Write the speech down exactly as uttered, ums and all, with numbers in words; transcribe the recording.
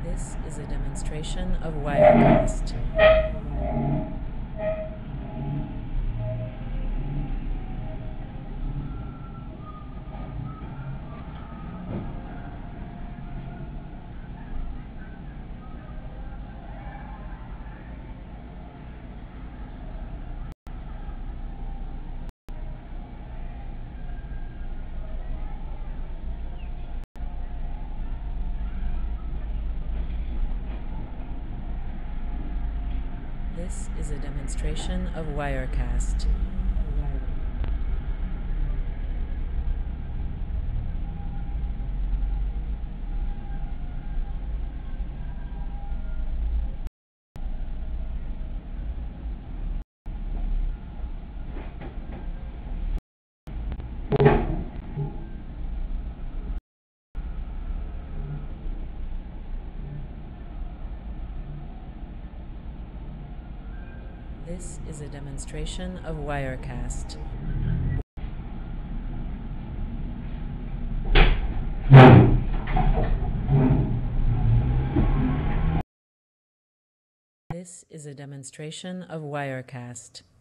This is a demonstration of Wirecast. This is a demonstration of Wirecast. This is a demonstration of Wirecast. This is a demonstration of Wirecast.